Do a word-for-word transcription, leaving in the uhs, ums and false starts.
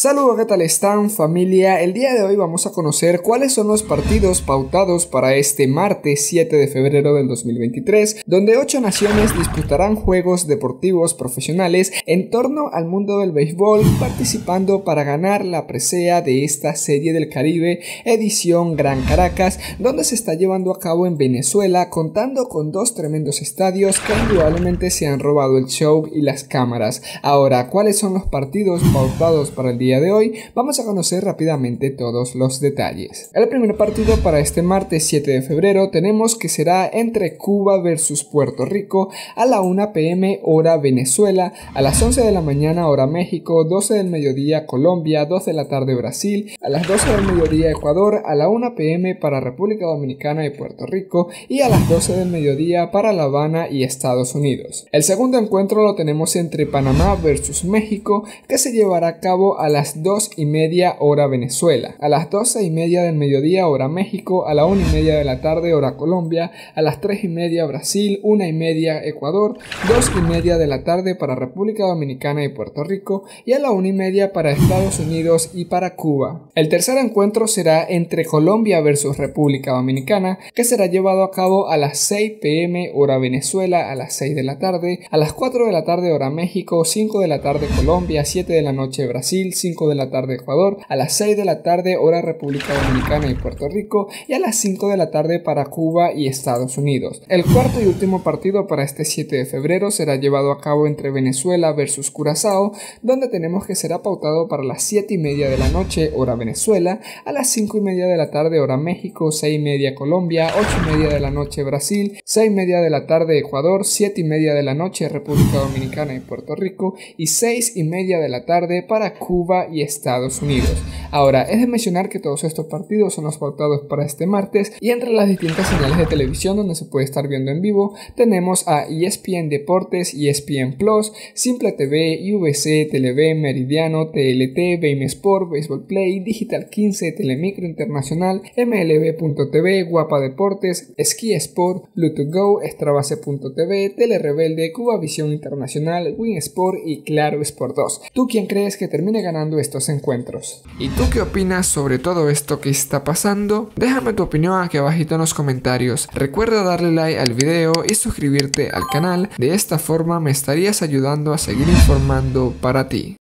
Saludos, ¿qué tal están, familia? El día de hoy vamos a conocer cuáles son los partidos pautados para este martes siete de febrero del dos mil veintitrés, donde ocho naciones disputarán juegos deportivos profesionales en torno al mundo del béisbol, participando para ganar la presea de esta Serie del Caribe edición Gran Caracas, donde se está llevando a cabo en Venezuela, contando con dos tremendos estadios que indudablemente se han robado el show y las cámaras. Ahora, ¿cuáles son los partidos pautados para el día de hoy? Vamos a conocer rápidamente todos los detalles. El primer partido para este martes siete de febrero tenemos que será entre Cuba versus Puerto Rico a la una p m hora Venezuela, a las once de la mañana hora México, doce del mediodía Colombia, dos de la tarde Brasil, a las doce del mediodía Ecuador, a la una p m para República Dominicana y Puerto Rico y a las doce del mediodía para La Habana y Estados Unidos. El segundo encuentro lo tenemos entre Panamá versus México, que se llevará a cabo a las dos y media hora Venezuela, a las doce y media del mediodía hora México, a la una y media de la tarde hora Colombia, a las tres y media Brasil, una y media Ecuador, dos y media de la tarde para República Dominicana y Puerto Rico y a la una y media para Estados Unidos y para Cuba. El tercer encuentro será entre Colombia versus República Dominicana, que será llevado a cabo a las seis p m hora Venezuela, a las seis de la tarde, a las cuatro de la tarde hora México, cinco de la tarde Colombia, siete de la noche Brasil, cinco de la tarde Ecuador, a las seis de la tarde hora República Dominicana y Puerto Rico y a las cinco de la tarde para Cuba y Estados Unidos. El cuarto y último partido para este siete de febrero será llevado a cabo entre Venezuela versus Curazao, donde tenemos que será pautado para las siete y media de la noche hora Venezuela, a las cinco y media de la tarde hora México, seis y media Colombia, ocho y media de la noche Brasil, seis y media de la tarde Ecuador, siete y media de la noche República Dominicana y Puerto Rico y seis y media de la tarde para Cuba y Estados Unidos. Ahora, es de mencionar que todos estos partidos son los pautados para este martes, y entre las distintas señales de televisión donde se puede estar viendo en vivo tenemos a E S P N Deportes, E S P N Plus, Simple T V, U V C, Televé, Meridiano, T L T, Bein Sport, Baseball Play, Digital quince, Telemicro Internacional, M L B punto T V, Guapa Deportes, Ski Sport, Bluetooth Go, Extrabase punto T V, Tele Rebelde, Cuba Visión Internacional, Win Sport y Claro Sport dos. ¿Tú quién crees que termine ganando estos encuentros? ¿Y tú qué opinas sobre todo esto que está pasando? Déjame tu opinión aquí abajito en los comentarios. Recuerda darle like al video y suscribirte al canal. De esta forma me estarías ayudando a seguir informando para ti.